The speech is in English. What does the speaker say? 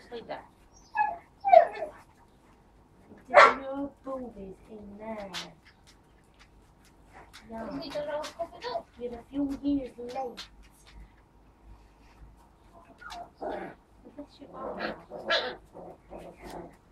like that. There's no boobies in there. No. You're a few years late. Look at your arm.